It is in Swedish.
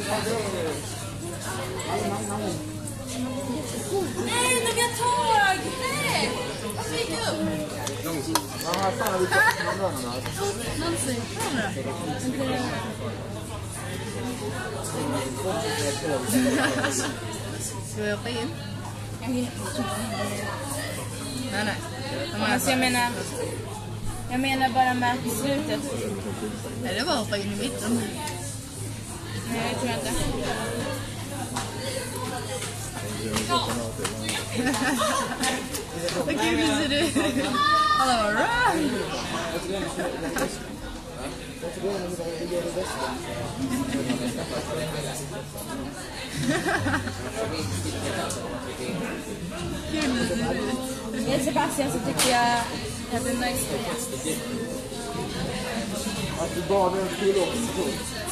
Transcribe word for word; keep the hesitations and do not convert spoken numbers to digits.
Nej, de har tag! Nej! Varför gick du upp? Ja, fan har vi fått någon annan här? Någonsin. Ska vi hoppa in? Nej, nej. Alltså jag menar... Jag menar bara med i slutet. Nej, det var att hoppa in i mitten. Nej, jag tror inte. Vad kul ser du? Alla var right. Kul ser du? Med Sebastian så tycker jag att det är nice. Att du badar en till också.